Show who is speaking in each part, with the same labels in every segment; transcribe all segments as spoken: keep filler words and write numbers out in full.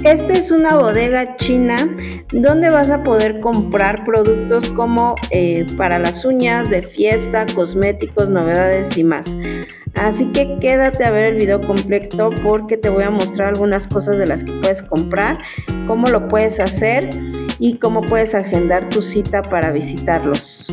Speaker 1: Esta es una bodega china donde vas a poder comprar productos como eh, para las uñas, de fiesta, cosméticos, novedades y más. Así que quédate a ver el video completo porque te voy a mostrar algunas cosas de las que puedes comprar, cómo lo puedes hacer y cómo puedes agendar tu cita para visitarlos.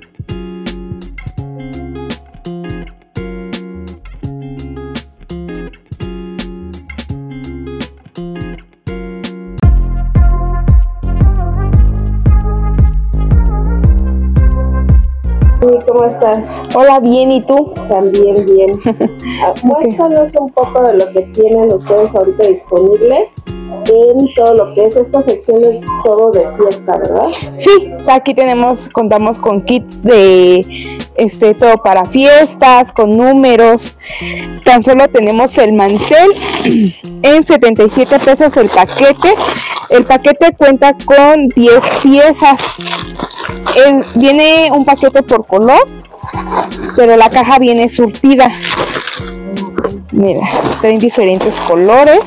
Speaker 2: ¿Cómo estás?
Speaker 3: Hola, bien, ¿y tú?
Speaker 2: También bien. Muéstranos un poco de lo que tienen ustedes ahorita disponible en todo lo que es esta sección, es todo de fiesta, ¿verdad?
Speaker 3: Sí, aquí tenemos, contamos con kits de este todo para fiestas, con números. Tan solo tenemos el mantel en setenta y siete pesos el paquete. El paquete cuenta con diez piezas. El, viene un paquete por color, pero la caja viene surtida. Mira, traen diferentes colores.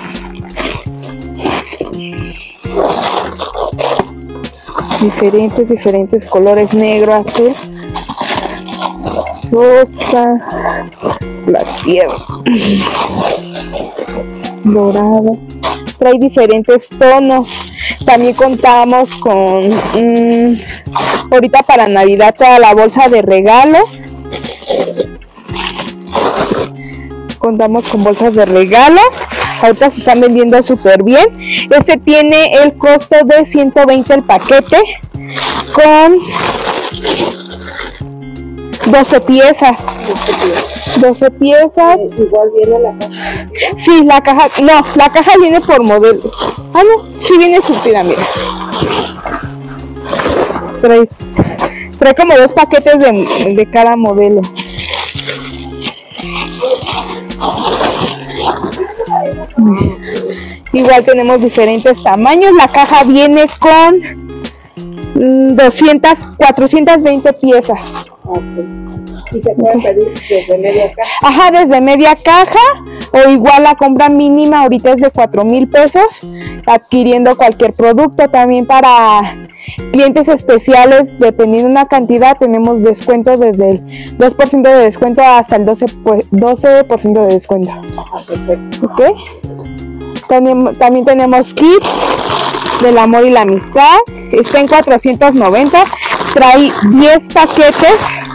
Speaker 3: Diferentes, diferentes colores: negro, azul, rosa, plateado, dorado. Trae diferentes tonos. También contamos con mmm, ahorita para Navidad toda la bolsa de regalo. Contamos con bolsas de regalo. Ahorita se están vendiendo súper bien. Este tiene el costo de ciento veinte el paquete con doce piezas. doce piezas.
Speaker 2: Igual viene la caja.
Speaker 3: Sí, la caja, no, la caja viene por modelo. Ah, no, sí viene surtida, mira. Trae, trae como dos paquetes de, de cada modelo. Igual tenemos diferentes tamaños. La caja viene con doscientas, cuatrocientas veinte piezas.
Speaker 2: Okay. Y se pueden pedir desde media caja.
Speaker 3: Ajá, desde media caja, o igual la compra mínima ahorita es de cuatro mil pesos, adquiriendo cualquier producto. También para clientes especiales, dependiendo de una cantidad, tenemos descuento desde el dos por ciento de descuento hasta el doce por ciento de descuento.
Speaker 2: Ajá, perfecto.
Speaker 3: Okay. También, también tenemos kit del amor y la amistad. Está en cuatrocientos noventa. Trae diez paquetes.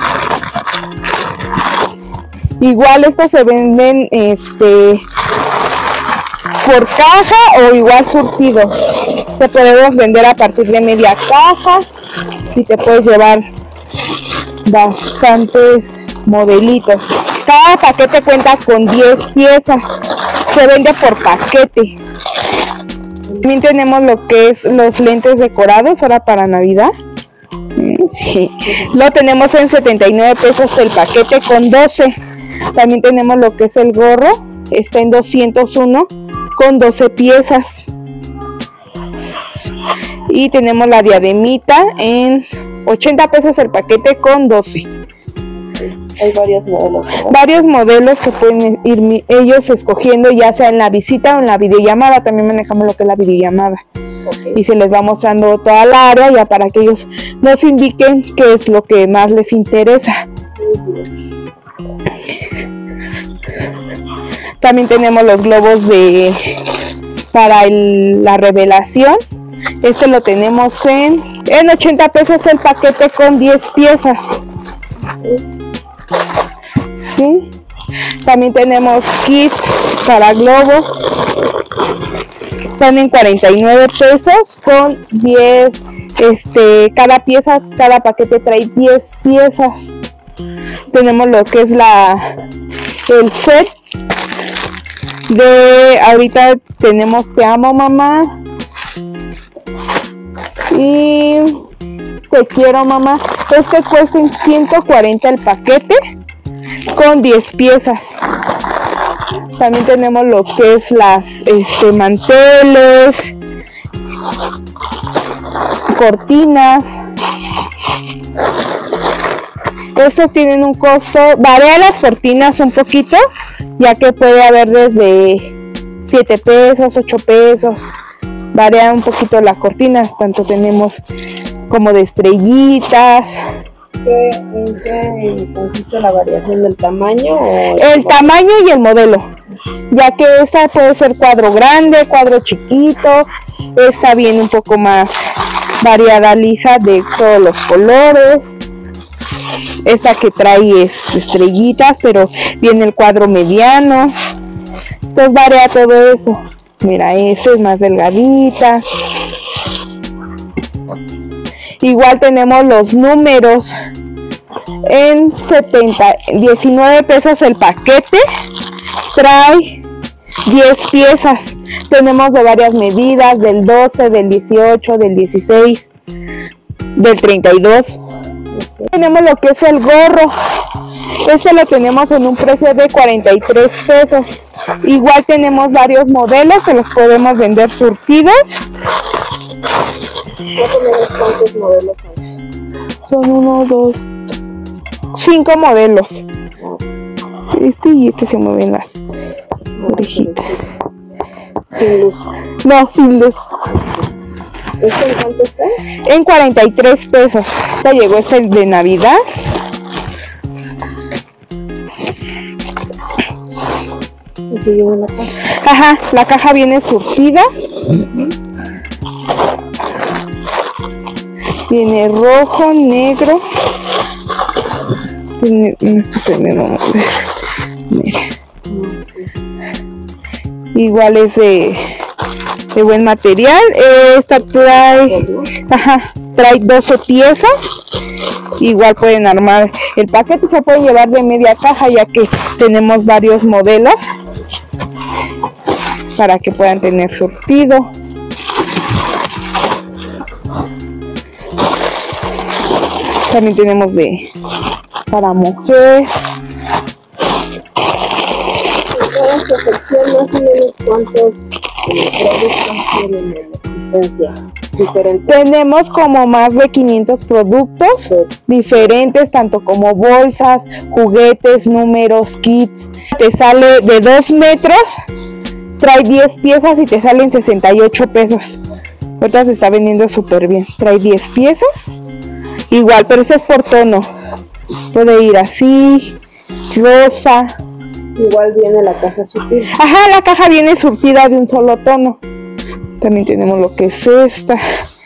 Speaker 3: Igual estos se venden este por caja o igual surtidos. Te podemos vender a partir de media caja y te puedes llevar bastantes modelitos. Cada paquete cuenta con diez piezas. Se vende por paquete. También tenemos lo que es los lentes decorados ahora para Navidad. Sí. Lo tenemos en setenta y nueve pesos el paquete con doce. También tenemos lo que es el gorro, está en doscientos uno con doce piezas. Y tenemos la diademita en ochenta pesos el paquete con doce.
Speaker 2: Hay varios modelos, ¿verdad?
Speaker 3: Varios modelos que pueden ir ellos escogiendo, ya sea en la visita o en la videollamada. También manejamos lo que es la videollamada. Okay. Y se les va mostrando toda la área ya para que ellos nos indiquen qué es lo que más les interesa. También tenemos los globos de para el, la revelación. Este lo tenemos en, en ochenta pesos el paquete con diez piezas. ¿Sí? También tenemos kits para globos. Están en cuarenta y nueve pesos con diez. Este, cada pieza, cada paquete trae diez piezas. Tenemos lo que es la el set de ahorita tenemos Te amo mamá y Te quiero mamá. Este cuesta en ciento cuarenta el paquete con diez piezas. También tenemos lo que es las este, manteles, cortinas. Estos tienen un costo, varía las cortinas un poquito, ya que puede haber desde siete pesos, ocho pesos. Varía un poquito la cortina, tanto tenemos como de estrellitas.
Speaker 2: ¿Qué, ¿En qué consiste la variación del tamaño? O el,
Speaker 3: el tamaño y el modelo, ya que esta puede ser cuadro grande, cuadro chiquito. Esta viene un poco más variada, lisa, de todos los colores. Esta que trae es estrellitas, pero viene el cuadro mediano. Entonces varía todo eso. Mira, esta es más delgadita. Igual tenemos los números en setenta, diecinueve pesos el paquete. Trae diez piezas. Tenemos de varias medidas, del doce, del dieciocho, del dieciséis, del treinta y dos. Tenemos lo que es el gorro. Este lo tenemos en un precio de cuarenta y tres pesos. Igual tenemos varios modelos, se los podemos vender surtidos.
Speaker 2: ¿Cuántos modelos hay?
Speaker 3: Son uno, dos, cinco modelos. Este y este se mueven las orejitas.
Speaker 2: Sin luz.
Speaker 3: No, sin luz.
Speaker 2: ¿Este en cuánto está?
Speaker 3: En cuarenta y tres pesos. Ya llegó este de Navidad.
Speaker 2: ¿Y si viene la caja?
Speaker 3: Ajá, la caja viene surtida. Viene rojo, negro. Tiene, no sé, me vamos a ver. Mira. Igual es de, de buen material. Esta trae, ajá, trae doce piezas. Igual pueden armar el paquete, se puede llevar de media caja, ya que tenemos varios modelos para que puedan tener surtido. También tenemos de para mujer.
Speaker 2: Cada sección más o menos cuántos productos tienen en existencia diferentes.
Speaker 3: Tenemos como más de quinientos productos
Speaker 2: Sí.
Speaker 3: diferentes, tanto como bolsas, juguetes, números, kits. Te sale de dos metros, trae diez piezas y te salen sesenta y ocho pesos. Ahorita se está vendiendo súper bien. Trae diez piezas. Igual, pero ese es por tono. Puede ir así, rosa.
Speaker 2: Igual viene la caja sutil.
Speaker 3: Ajá, la caja viene surtida de un solo tono. También tenemos lo que es esta.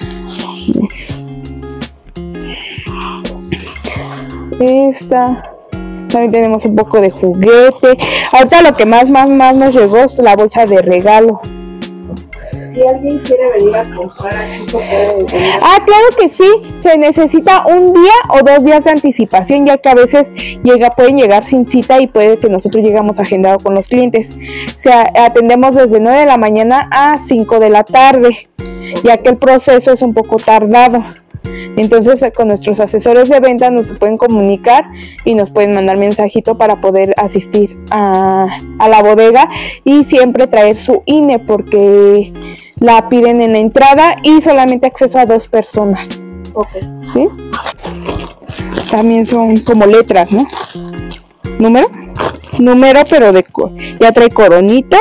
Speaker 3: Esta. También tenemos un poco de juguete. Ahorita lo que más, más, más nos llegó es la bolsa de regalo.
Speaker 2: Si alguien quiere venir a comprar aquí, ¿se puede venir?
Speaker 3: Ah, claro que sí. Se necesita un día o dos días de anticipación, ya que a veces llega, pueden llegar sin cita y puede que nosotros llegamos agendado con los clientes. O sea, atendemos desde nueve de la mañana a cinco de la tarde, ya que el proceso es un poco tardado. Entonces, con nuestros asesores de venta nos pueden comunicar y nos pueden mandar mensajito para poder asistir a, a la bodega, y siempre traer su I N E, porque la piden en la entrada y solamente acceso a dos personas.
Speaker 2: Okay.
Speaker 3: ¿Sí? También son como letras, ¿no? ¿Número? Número, pero de ya trae coronita.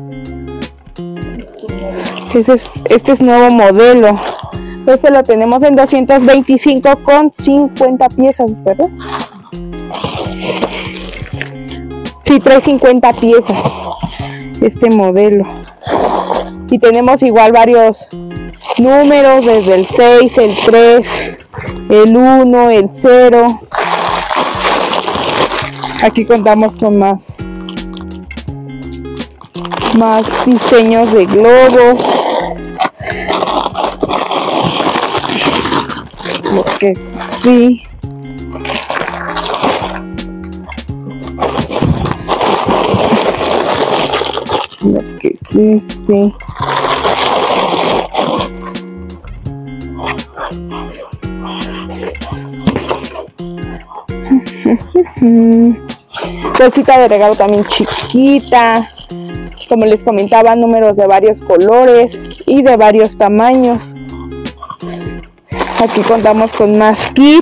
Speaker 3: Este es, este es nuevo modelo. Este lo tenemos en doscientos veinticinco con cincuenta piezas, ¿verdad? Sí, trae cincuenta piezas este modelo. Y tenemos igual varios números, desde el seis, el tres, el uno, el cero. Aquí contamos con más, más diseños de globos. Lo que sí. Lo que es este. Bolsita de regalo también chiquita. Como les comentaba, números de varios colores y de varios tamaños. Aquí contamos con más kits.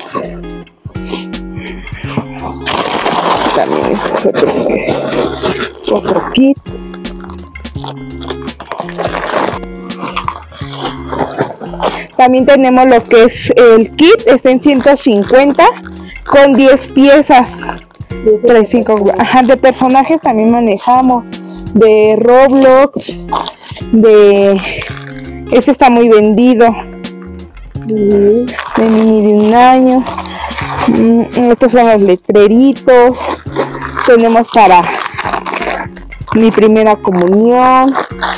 Speaker 3: También es otro, otro kit. También tenemos lo que es el kit, está en ciento cincuenta con diez piezas. tres, cinco, ajá, de personajes también manejamos, de Roblox, de ese está muy vendido, de Mini de un año. Estos son los letreritos. Tenemos para mi primera comunión.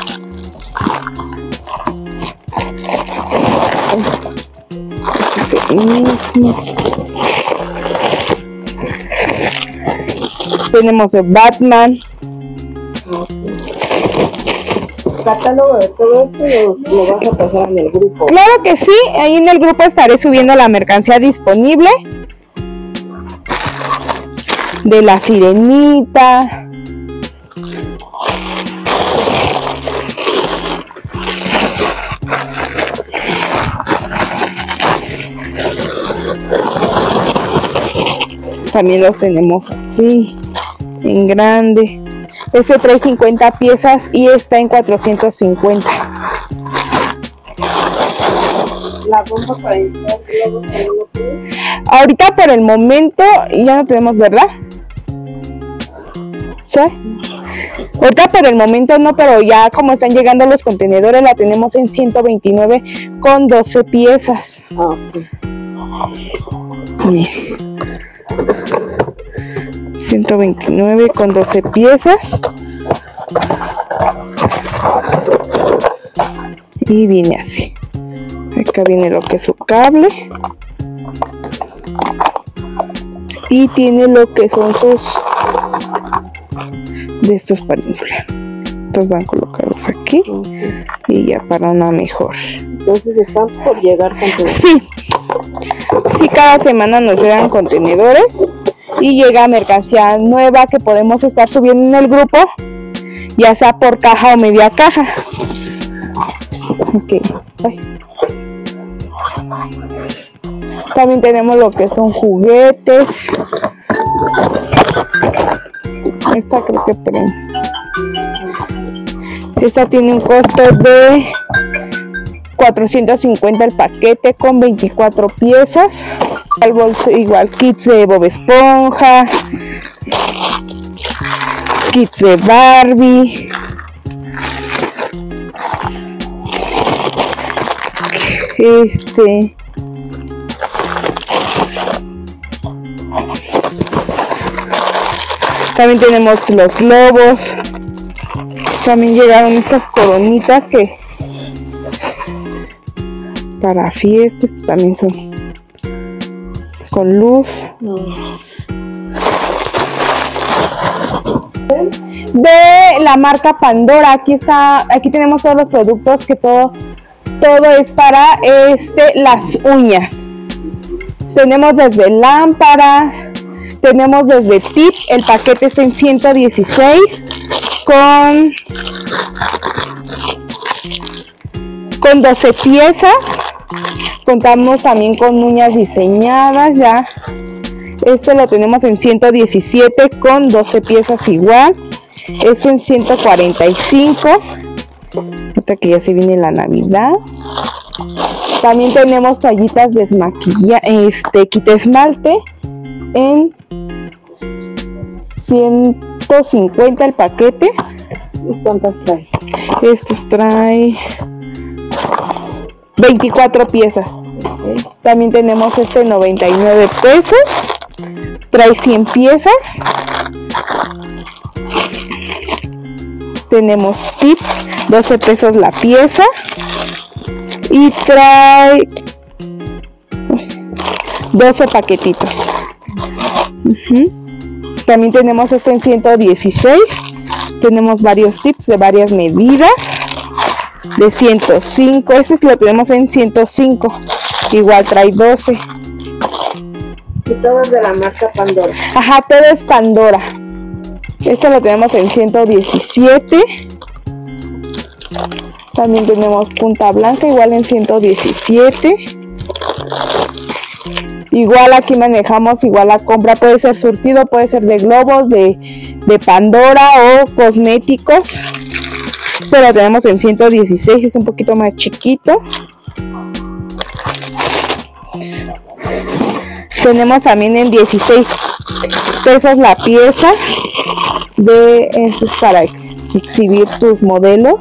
Speaker 3: Este es el mismo. Tenemos de Batman.
Speaker 2: Catálogo de todo esto lo, lo vas a pasar en el grupo.
Speaker 3: Claro que sí, ahí en el grupo estaré subiendo la mercancía disponible. De la Sirenita. También los tenemos así, en grande. Este trae cincuenta piezas y está en cuatrocientos cincuenta.
Speaker 2: La bomba para inflar globos también lo tiene.
Speaker 3: Ahorita por el momento ya no tenemos, ¿verdad? ¿Sí? Ahorita por el momento no, pero ya como están llegando los contenedores la tenemos en ciento veintinueve con doce piezas.
Speaker 2: Ah, okay.
Speaker 3: Miren. ciento veintinueve con doce piezas. Y viene así. Acá viene lo que es su cable. Y tiene lo que son sus de estos para inflar. Estos van colocados aquí. Okay. Y ya para una mejor.
Speaker 2: Entonces están por llegar contenedores.
Speaker 3: Sí. Sí, cada semana nos llegan contenedores. Y llega mercancía nueva que podemos estar subiendo en el grupo, ya sea por caja o media caja. Okay. También tenemos lo que son juguetes. Esta creo que prende. Esta tiene un costo de cuatrocientos cincuenta el paquete con veinticuatro piezas. Al bolso, igual kits de Bob Esponja, kits de Barbie, este también tenemos los globos. También llegaron estas coronitas que para fiestas también son con luz. De la marca Pandora. Aquí está, aquí tenemos todos los productos que todo, todo es para este las uñas. Tenemos desde lámparas, tenemos desde tip, el paquete está en ciento dieciséis con con doce piezas. Contamos también con uñas diseñadas ya. Este lo tenemos en ciento diecisiete con doce piezas igual. Este en ciento cuarenta y cinco. Ahorita que ya se viene la Navidad. También tenemos toallitas desmaquillaje, este kit esmalte en ciento cincuenta el paquete.
Speaker 2: ¿Y cuántas trae?
Speaker 3: Estos trae veinticuatro piezas. Okay. También tenemos este noventa y nueve pesos. Trae cien piezas. Tenemos tip, doce pesos la pieza. Y trae doce paquetitos. Uh-huh. También tenemos este en ciento dieciséis. Tenemos varios tips de varias medidas. De ciento cinco, este lo tenemos en ciento cinco, igual trae doce.
Speaker 2: Y todo es de la marca Pandora.
Speaker 3: Ajá, todo es Pandora. Este lo tenemos en ciento diecisiete. También tenemos punta blanca, igual en ciento diecisiete. Igual aquí manejamos igual la compra, puede ser surtido, puede ser de globos, de, de Pandora o cosméticos. Esto lo tenemos en ciento dieciséis, es un poquito más chiquito. Tenemos también en dieciséis pesos la pieza de estos para ex exhibir tus modelos.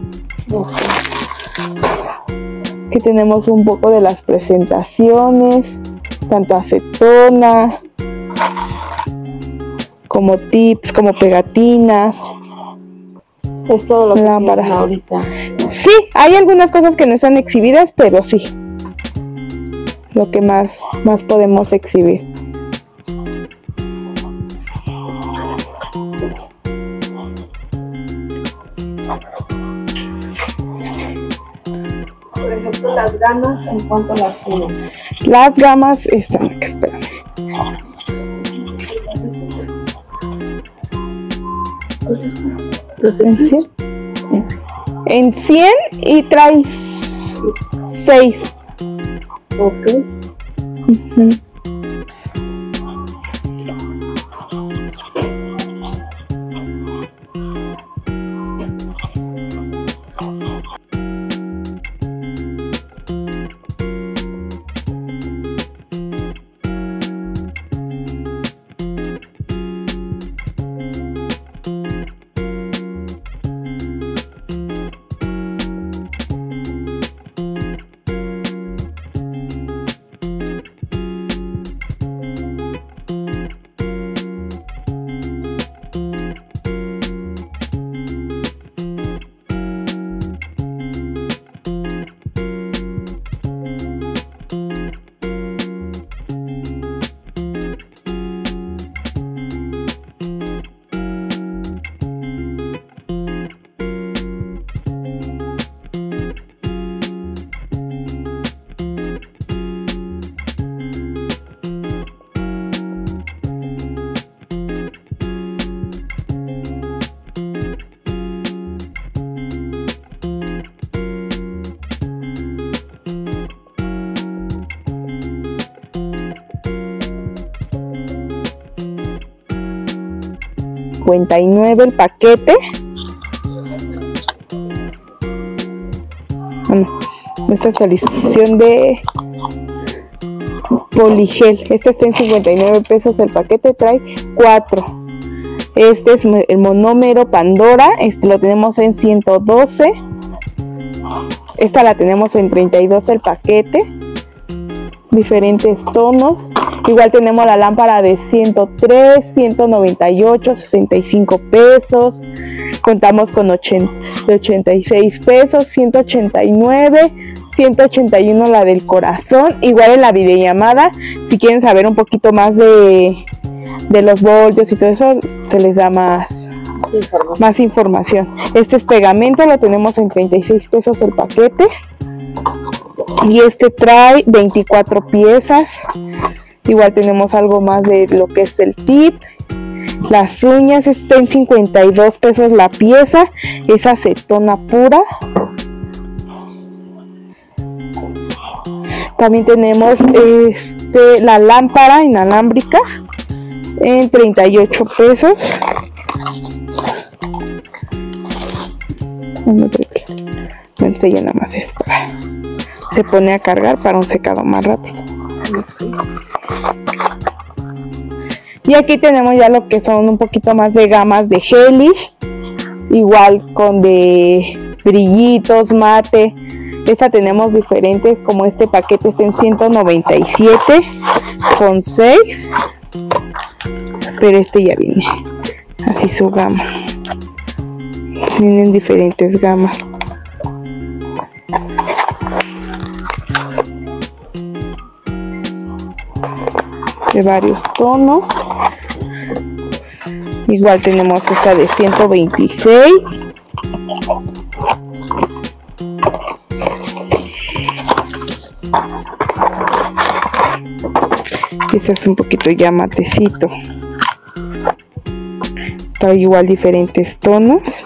Speaker 3: Aquí tenemos un poco de las presentaciones, tanto acetona como tips, como pegatinas.
Speaker 2: Es todo lo que
Speaker 3: lámparas
Speaker 2: tienen ahorita.
Speaker 3: Sí, hay algunas cosas que no están exhibidas, pero sí, lo que más, más podemos exhibir.
Speaker 2: Por ejemplo, las gamas, ¿en cuánto las tienen?
Speaker 3: Las gamas están aquí, espérame. ¿En cien? En cien y trae seis.
Speaker 2: Ok.
Speaker 3: Uh-huh. cincuenta y nueve el paquete. Bueno, esta es solución de poligel. Este está en cincuenta y nueve pesos el paquete, trae cuatro. Este es el monómero Pandora, este lo tenemos en ciento doce. Esta la tenemos en treinta y dos el paquete. Diferentes tonos. Igual tenemos la lámpara de ciento tres, ciento noventa y ocho, sesenta y cinco pesos. Contamos con ochenta, ochenta y seis pesos, ciento ochenta y nueve, ciento ochenta y uno la del corazón. Igual en la videollamada, si quieren saber un poquito más de, de los voltios y todo eso, se les da más, más información. Este es pegamento, lo tenemos en treinta y seis pesos el paquete. Y este trae veinticuatro piezas. Igual tenemos algo más de lo que es el tip. Las uñas está en cincuenta y dos pesos la pieza. Es acetona pura. También tenemos este, la lámpara inalámbrica en treinta y ocho pesos. No estoy ya nada más es para... Se pone a cargar para un secado más rápido. Y aquí tenemos ya lo que son un poquito más de gamas de gelish, igual con de brillitos, mate. Esta tenemos diferentes, como este paquete está en ciento noventa y siete con seis, pero este ya viene así su gama. Vienen diferentes gamas. De varios tonos. Igual tenemos esta de ciento veintiséis. Este es un poquito ya matecito. Trae igual diferentes tonos.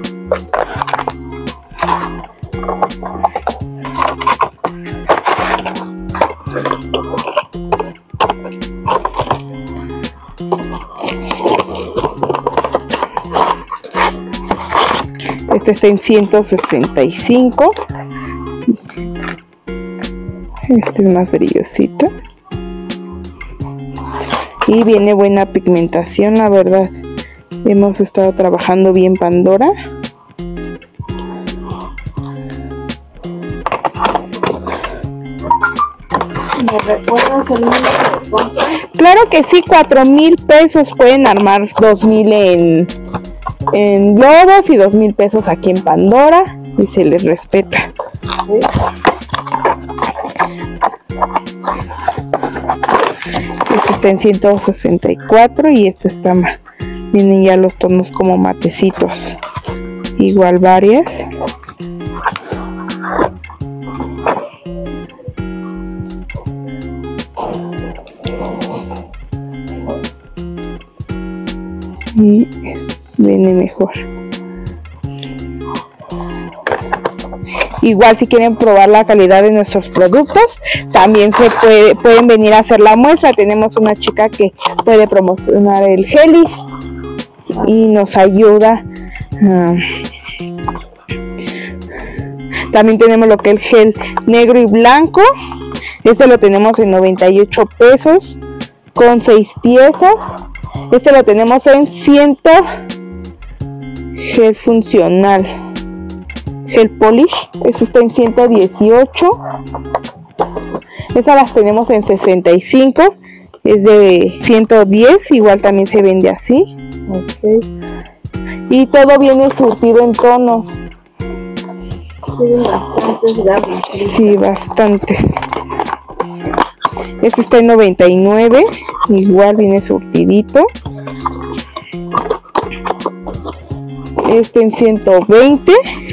Speaker 3: Este está en ciento sesenta y cinco. Este es más brillosito. y viene buena pigmentación, la verdad. Hemos estado trabajando bien Pandora.
Speaker 2: ¿Me recuerdas el número de compra?
Speaker 3: Claro que sí, cuatro mil pesos. Pueden armar dos mil en, en globos y dos mil pesos aquí en Pandora y se les respeta.
Speaker 2: ¿Sí?
Speaker 3: Este está en ciento sesenta y cuatro y este está más. Vienen ya los tonos como matecitos. Igual varias. Y viene mejor. Igual si quieren probar la calidad de nuestros productos, también se puede, pueden venir a hacer la muestra. Tenemos una chica que puede promocionar el gel y nos ayuda. Uh, también tenemos lo que es el gel negro y blanco. Este lo tenemos en noventa y ocho pesos con seis piezas. Este lo tenemos en cien. Gel funcional, gel polish, este está en ciento dieciocho. Estas las tenemos en sesenta y cinco, es de ciento diez, igual también se vende así. Okay. Y todo viene surtido en tonos.
Speaker 2: Tienen bastantes gamas.
Speaker 3: Sí, bastantes. Este está en noventa y nueve, igual viene surtidito. Este en ciento veinte.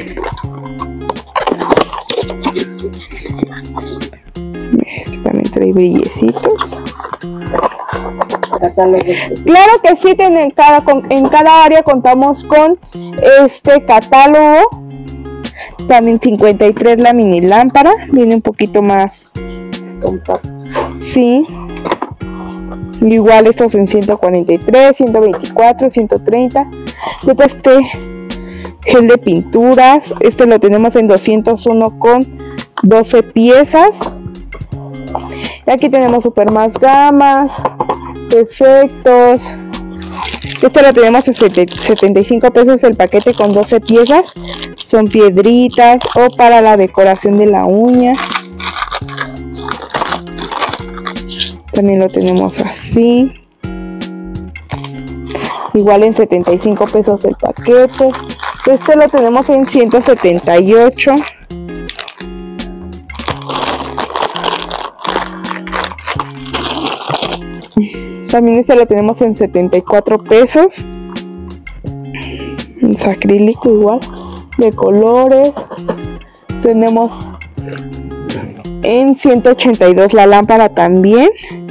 Speaker 3: Este también trae brillecitos. Claro que sí, en cada, en cada área contamos con este catálogo. También cincuenta y tres la mini lámpara, viene un poquito más compacto. Sí. Igual estos en ciento cuarenta y tres, ciento veinticuatro, ciento treinta. Después este gel de pinturas, este lo tenemos en doscientos uno con doce piezas. Y aquí tenemos super más gamas, efectos. Este lo tenemos en setenta y cinco pesos el paquete con doce piezas. Son piedritas o para la decoración de la uña. También lo tenemos así. Igual en setenta y cinco pesos el paquete. Este lo tenemos en ciento setenta y ocho. También este lo tenemos en setenta y cuatro pesos. Es acrílico igual, de colores. Tenemos en ciento ochenta y dos la lámpara también.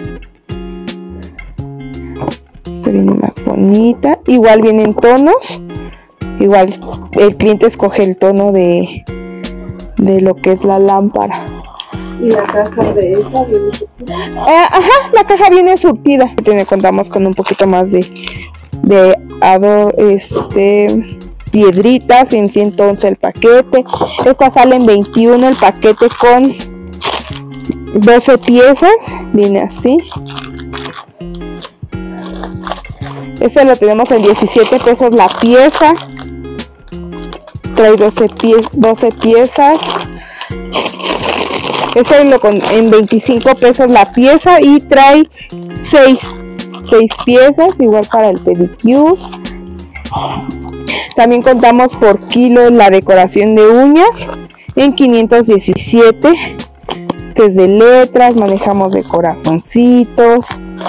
Speaker 3: Viene más bonita, igual vienen tonos, igual el cliente escoge el tono de, de lo que es la lámpara.
Speaker 2: ¿Y la caja de esa viene surtida?
Speaker 3: Eh, ajá, la caja viene surtida. Tiene, contamos con un poquito más de, de ador, este, piedritas en ciento once el paquete. Esta sale en veintiuno el paquete con doce piezas, viene así. Este lo tenemos en diecisiete pesos la pieza. Trae doce, pie doce piezas. Este lo con en veinticinco pesos la pieza y trae seis piezas, igual para el pedicure. También contamos por kilo la decoración de uñas en quinientos diecisiete. Desde letras, manejamos de corazoncitos.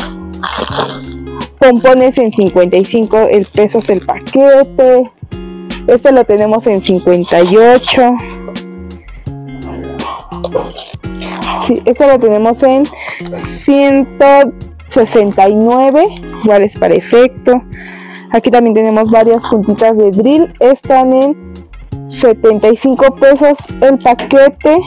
Speaker 3: Pompones en cincuenta y cinco el pesos el paquete. Este lo tenemos en cincuenta y ocho. Sí, este lo tenemos en ciento sesenta y nueve, igual es para efecto. Aquí también tenemos varias puntitas de drill, están en setenta y cinco pesos el paquete.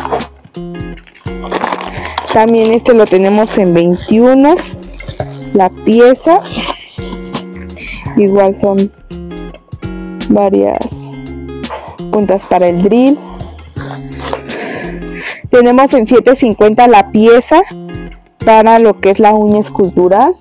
Speaker 3: También este lo tenemos en veintiuno la pieza. Igual son varias puntas para el drill. Tenemos en siete cincuenta la pieza para lo que es la uña escultural.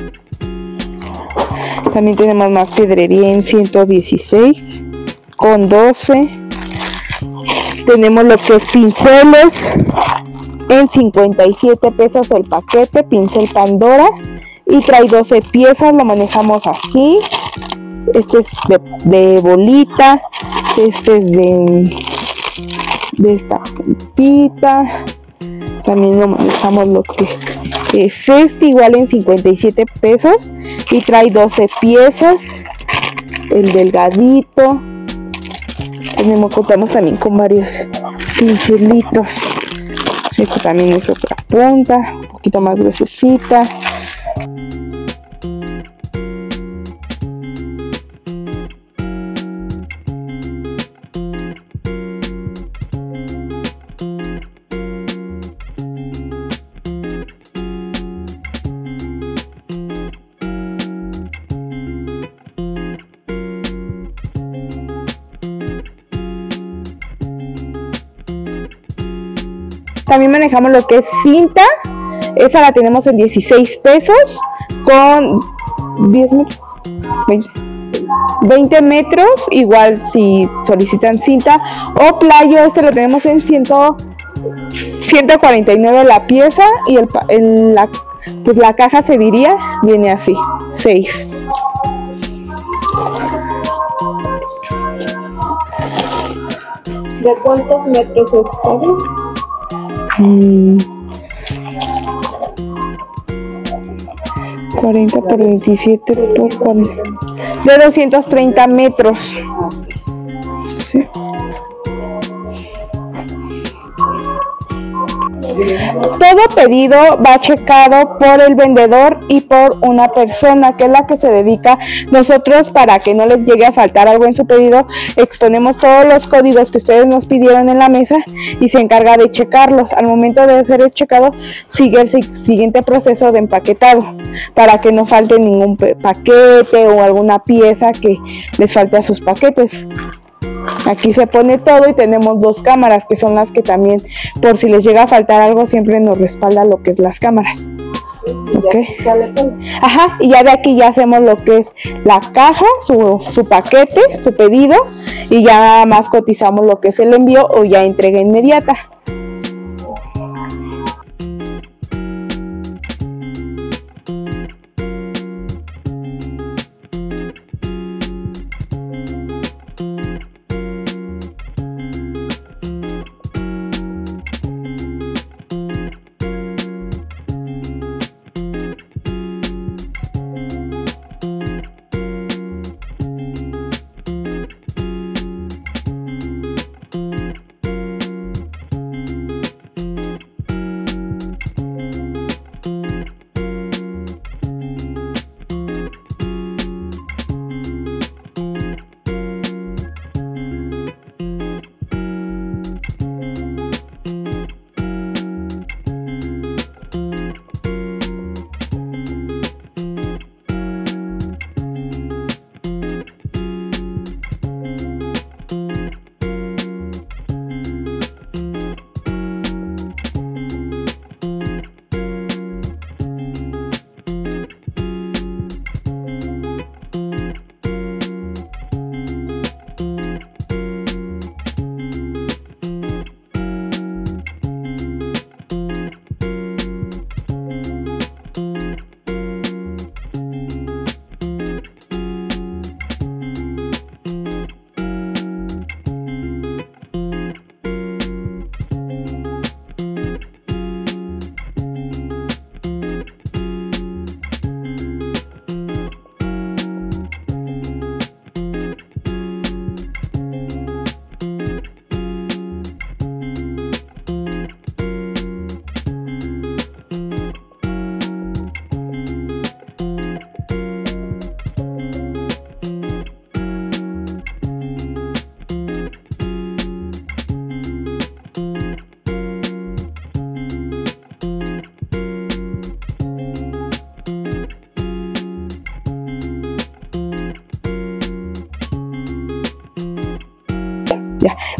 Speaker 3: También tenemos más pedrería en ciento dieciséis con doce. Tenemos lo que es pinceles en cincuenta y siete pesos el paquete, pincel Pandora, y trae doce piezas. Lo manejamos así. Este es de, de bolita, este es de, de esta puntita. También lo manejamos lo que es este, igual en cincuenta y siete pesos, y trae doce piezas. El delgadito. Tenemos, contamos también con varios pincelitos. Esto también es otra punta, un poquito más gruesecita. También manejamos lo que es cinta. Esa la tenemos en dieciséis pesos con diez metros, veinte, veinte metros. Igual si solicitan cinta o playo, este lo tenemos en ciento cuarenta y nueve la pieza, y el, el, la, pues la caja se diría viene así, seis.
Speaker 2: ¿De cuántos metros es, sabes?
Speaker 3: cuarenta por veintisiete por cuarenta, de doscientos treinta metros. Sí. Todo pedido va checado por el vendedor y por una persona que es la que se dedica. Nosotros, para que no les llegue a faltar algo en su pedido, exponemos todos los códigos que ustedes nos pidieron en la mesa y se encarga de checarlos. Al momento de hacer el checado, sigue el siguiente proceso de empaquetado para que no falte ningún paquete o alguna pieza que les falte a sus paquetes. Aquí se pone todo y tenemos dos cámaras que son las que también, por si les llega a faltar algo, siempre nos respalda lo que es las cámaras. Okay. Ajá, y ya de aquí ya hacemos lo que es la caja, su, su paquete, su pedido, y ya nada más cotizamos lo que es el envío o ya entrega inmediata.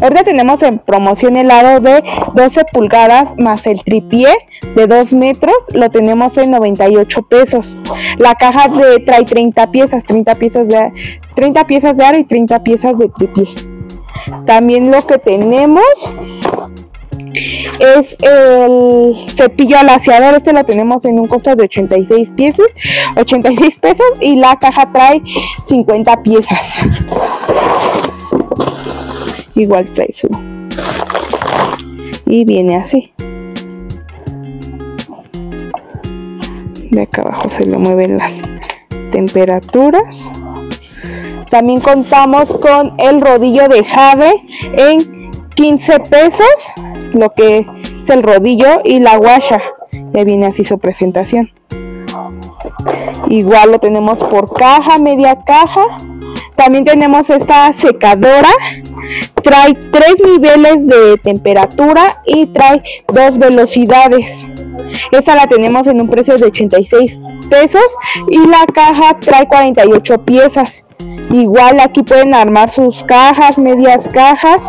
Speaker 3: Ahorita tenemos en promoción el aro de doce pulgadas más el tripié de dos metros, lo tenemos en noventa y ocho pesos. La caja de, trae treinta piezas, treinta piezas de, treinta piezas de aro y treinta piezas de tripié. También lo que tenemos es el cepillo alaciador. Este lo tenemos en un costo de ochenta y seis piezas, ochenta y seis pesos, y la caja trae cincuenta piezas. Igual trae su, y viene así. De acá abajo se le mueven las temperaturas. También contamos con el rodillo de jade en quince pesos, lo que es el rodillo y la guasha. Ya viene así su presentación. Igual lo tenemos por caja, media caja. También tenemos esta secadora. Trae tres niveles de temperatura y trae dos velocidades. Esta la tenemos en un precio de ochenta y seis pesos y la caja trae cuarenta y ocho piezas. Igual aquí pueden armar sus cajas, medias cajas.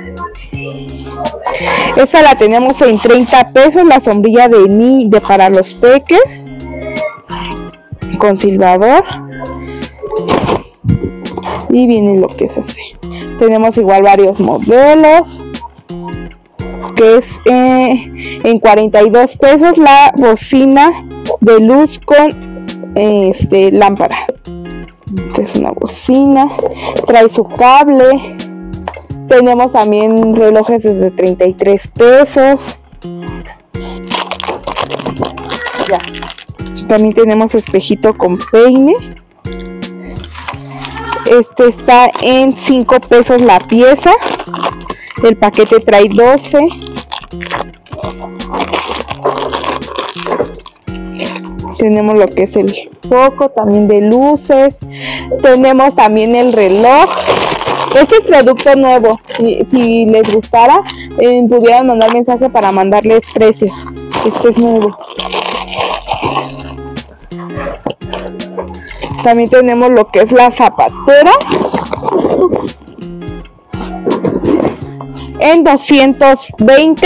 Speaker 3: Esta la tenemos en treinta pesos, la sombrilla de ni de para los peques con silbador. Y viene lo que es así. Tenemos igual varios modelos, que es eh, en cuarenta y dos pesos la bocina de luz con este lámpara. Esta es una bocina, trae su cable. Tenemos también relojes desde treinta y tres pesos. Ya. También tenemos espejito con peine. Este está en cinco pesos la pieza. El paquete trae doce. Tenemos lo que es el foco también de luces. Tenemos también el reloj. Este es producto nuevo. Si, si les gustara, eh, pudieran mandar mensaje para mandarles precios. Este es nuevo. También tenemos lo que es la zapatera en doscientos veinte.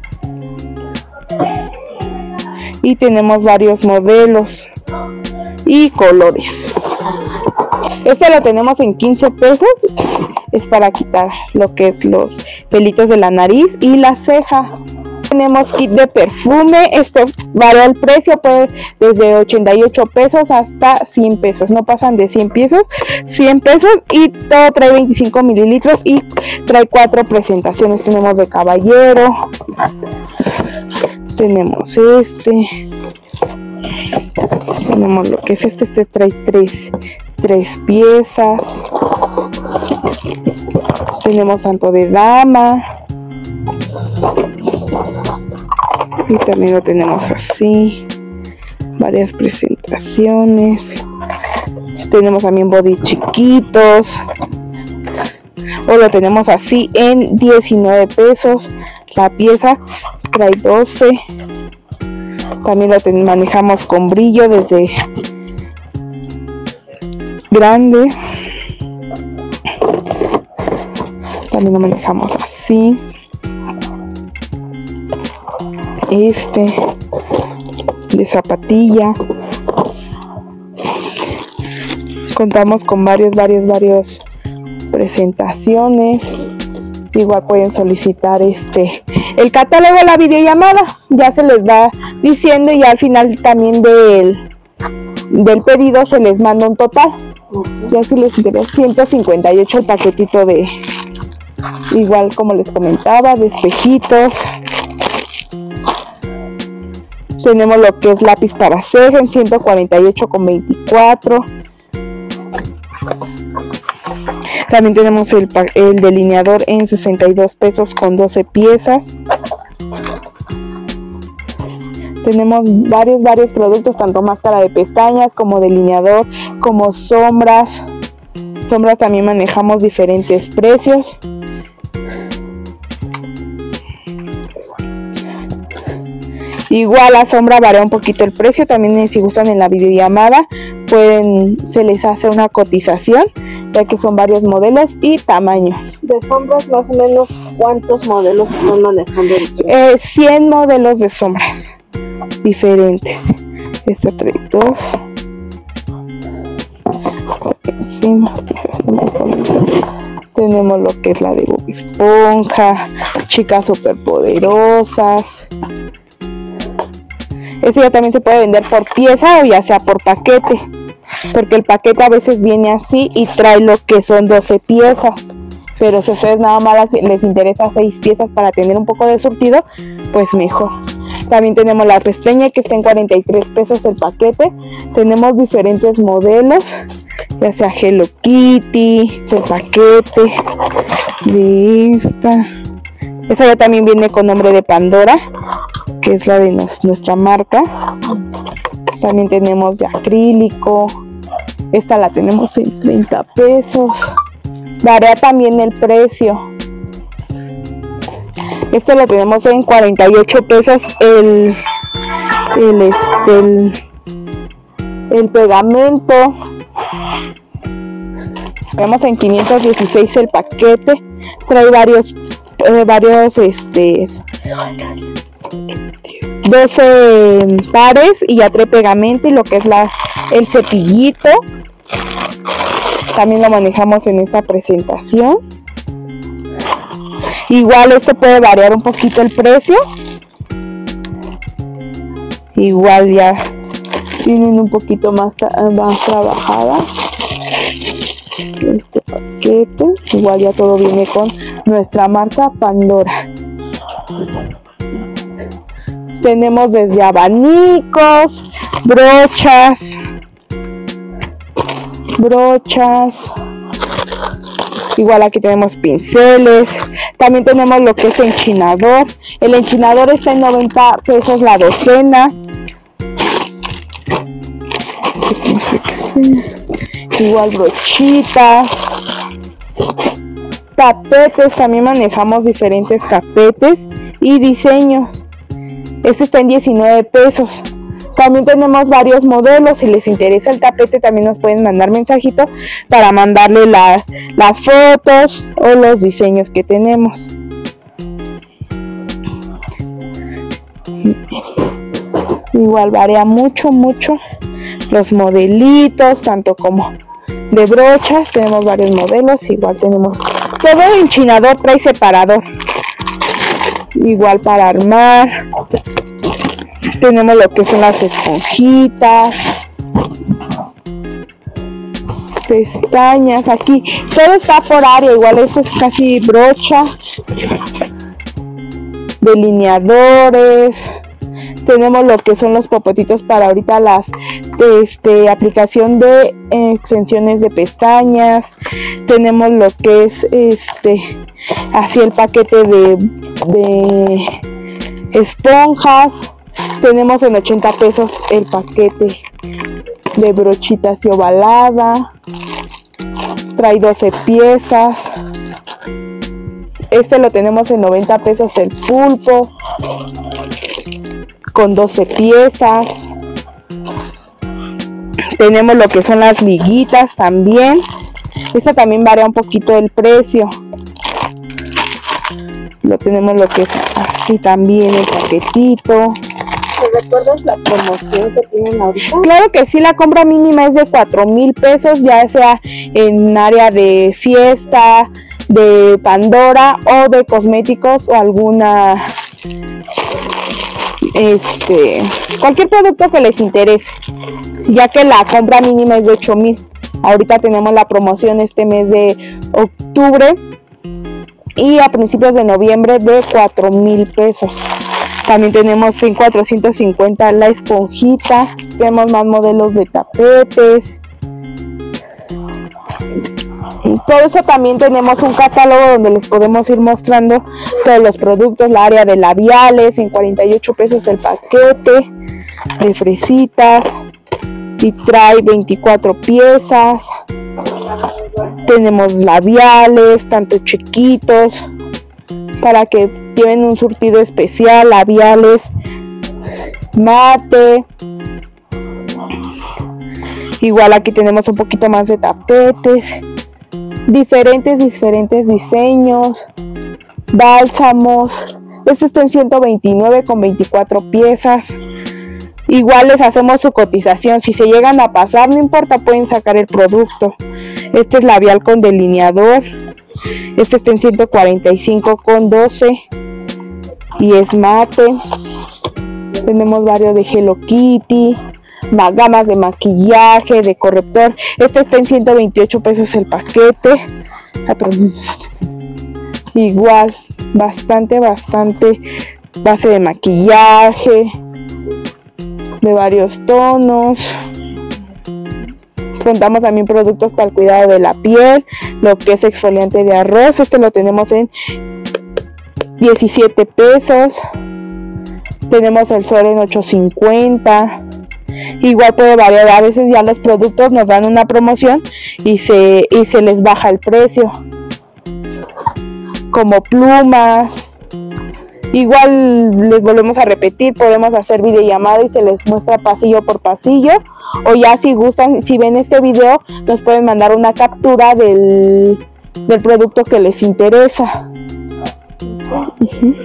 Speaker 3: Y tenemos varios modelos y colores. Este lo tenemos en quince pesos. Es para quitar lo que es los pelitos de la nariz y la ceja. Tenemos kit de perfume. Este varía el precio, puede desde ochenta y ocho pesos hasta cien pesos. No pasan de cien pesos. cien pesos y todo trae veinticinco mililitros y trae cuatro presentaciones. Tenemos de caballero. Tenemos este. Tenemos lo que es este. Este trae tres, tres piezas. Tenemos tanto de dama. Y también lo tenemos así. Varias presentaciones. Tenemos también body chiquitos. O lo tenemos así en diecinueve pesos. La pieza trae doce. También lo ten- manejamos con brillo desde grande. También lo manejamos así. Este de zapatilla. Contamos con varios, varios, varios presentaciones. Igual pueden solicitar este el catálogo de la videollamada. Ya se les va diciendo y al final también del, del pedido se les manda un total. Ya si les interesa, ciento cincuenta y ocho el paquetito de, igual como les comentaba, de espejitos. Tenemos lo que es lápiz para ceja en ciento cuarenta y ocho con veinticuatro. También tenemos el, el delineador en sesenta y dos pesos con doce piezas. Tenemos varios, varios productos, tanto máscara de pestañas como delineador, como sombras. Sombras también manejamos diferentes precios. Igual la sombra varía un poquito el precio. También si gustan en la videollamada, pueden, se les hace una cotización ya que son varios modelos y tamaños.
Speaker 2: De sombras, más o menos, ¿cuántos modelos están manejando?
Speaker 3: Eh, cien modelos de sombras diferentes. Esta trae dos. Encima tenemos lo que es la de Bob Esponja, chicas superpoderosas. Este ya también se puede vender por pieza o ya sea por paquete, porque el paquete a veces viene así y trae lo que son doce piezas, pero si a ustedes nada más les interesa seis piezas para tener un poco de surtido, pues mejor. También tenemos la pestaña que está en cuarenta y tres pesos el paquete. Tenemos diferentes modelos, ya sea Hello Kitty, el paquete de esta. Esta ya también viene con nombre de Pandora, que es la de nos, nuestra marca. También tenemos de acrílico. Esta la tenemos en treinta pesos. Varía también el precio. Este lo tenemos en cuarenta y ocho pesos el, el, este, el, el pegamento. Tenemos en quinientos dieciséis el paquete. Trae varios, eh, varios, este, doce pares y ya trae pegamento y lo que es la, el cepillito. También lo manejamos en esta presentación. Igual este puede variar un poquito el precio. Igual ya tienen un poquito más, más trabajada este paquete. Igual ya todo viene con nuestra marca Pandora. Tenemos desde abanicos, brochas, brochas. Igual aquí tenemos pinceles. También tenemos lo que es enchinador. El enchinador está en noventa pesos la docena. Igual brochitas. Tapetes, también manejamos diferentes tapetes y diseños. Este está en diecinueve pesos. También tenemos varios modelos. Si les interesa el tapete, también nos pueden mandar mensajito para mandarle la, las fotos o los diseños que tenemos. Igual varía mucho, mucho los modelitos, tanto como de brochas. Tenemos varios modelos. Igual tenemos todo enchinador, trae separador. Igual para armar. Tenemos lo que son las esponjitas, pestañas, aquí todo está por área. Igual esto es casi brocha, delineadores. Tenemos lo que son los popotitos para ahorita las este, aplicación de eh, extensiones de pestañas. Tenemos lo que es este así el paquete de, de esponjas. Tenemos en ochenta pesos el paquete de brochitas y ovalada. Trae doce piezas. Este lo tenemos en noventa pesos el pulpo, con doce piezas. Tenemos lo que son las liguitas también. Esta también varía un poquito el precio. Lo tenemos lo que es así también el paquetito.
Speaker 2: ¿Te recuerdas la promoción que tienen ahorita?
Speaker 3: Claro que sí, la compra mínima es de cuatro mil pesos, ya sea en área de fiesta, de Pandora o de cosméticos o alguna, este, cualquier producto que les interese, ya que la compra mínima es de ocho mil. Ahorita tenemos la promoción este mes de octubre y a principios de noviembre de cuatro mil pesos. También tenemos en cuatrocientos cincuenta la esponjita. Tenemos más modelos de tapetes. Y por eso también tenemos un catálogo donde les podemos ir mostrando todos los productos. La área de labiales en cuarenta y ocho pesos el paquete de fresitas. Y trae veinticuatro piezas. Tenemos labiales, tanto chiquitos, para que lleven un surtido especial, labiales mate. Igual aquí tenemos un poquito más de tapetes. diferentes, diferentes diseños, bálsamos. Este está en ciento veintinueve con veinticuatro piezas. Igual les hacemos su cotización. Si se llegan a pasar, no importa, pueden sacar el producto. Este es labial con delineador. Este está en ciento cuarenta y cinco con doce. Y es mate. Tenemos varios de Hello Kitty, gamas de maquillaje, de corrector. Este está en ciento veintiocho pesos el paquete. Ah, perdón. Igual, bastante, bastante base de maquillaje, de varios tonos. Contamos también productos para el cuidado de la piel, lo que es exfoliante de arroz. Este lo tenemos en diecisiete pesos. Tenemos el suero en ocho cincuenta. Igual puede variar, a veces ya los productos nos dan una promoción y se, y se les baja el precio, como plumas. Igual les volvemos a repetir, podemos hacer videollamada y se les muestra pasillo por pasillo, o ya si gustan, si ven este video, nos pueden mandar una captura del, del producto que les interesa. Uh-huh.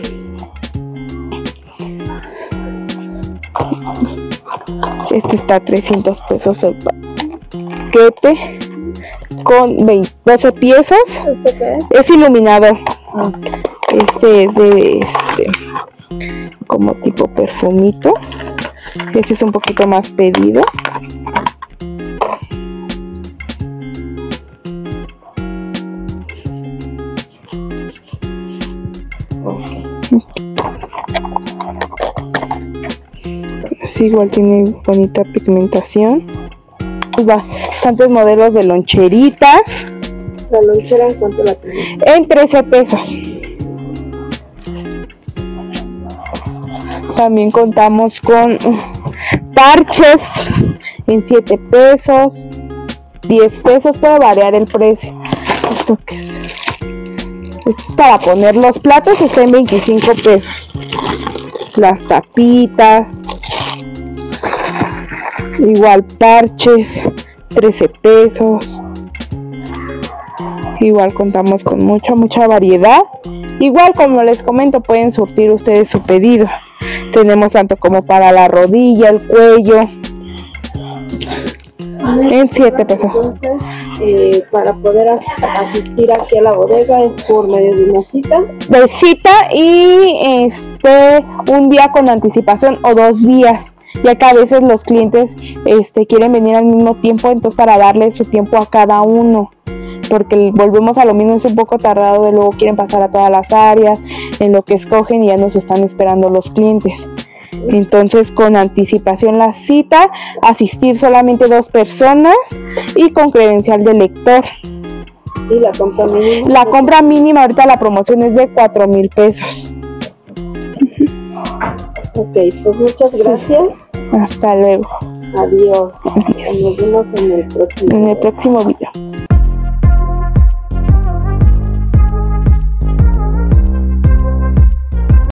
Speaker 3: Este está a trescientos pesos el paquete con veinte, doce piezas.
Speaker 2: ¿Este qué es?
Speaker 3: Es iluminador. Este es de este como tipo perfumito. Este es un poquito más pedido. Sí, igual tiene bonita pigmentación. Bastantes modelos de loncheritas.
Speaker 2: ¿La lonchera en cuánto la tenemos?
Speaker 3: En trece pesos. También contamos con parches en siete pesos, diez pesos, puede variar el precio. ¿Esto qué es? Esto es para poner los platos, está en veinticinco pesos. Las tapitas. Igual parches, trece pesos. Igual contamos con mucha, mucha variedad. Igual, como les comento, pueden surtir ustedes su pedido. Tenemos tanto como para la rodilla, el cuello. En siete pesos.
Speaker 2: Entonces, eh, para poder as asistir aquí a la bodega es por medio de una cita.
Speaker 3: De cita y este un día con anticipación o dos días. Ya que a veces los clientes este, quieren venir al mismo tiempo, entonces para darle su tiempo a cada uno, porque volvemos a lo mismo, es un poco tardado, de luego quieren pasar a todas las áreas, en lo que escogen y ya nos están esperando los clientes. Entonces con anticipación la cita, asistir solamente dos personas y con credencial de lector.
Speaker 2: ¿Y la compra mínima?
Speaker 3: La compra mínima ahorita la promoción es de cuatro mil pesos.
Speaker 2: Ok, pues muchas gracias.
Speaker 3: Hasta luego.
Speaker 2: Adiós. Nos vemos en el próximo.
Speaker 3: En el próximo video.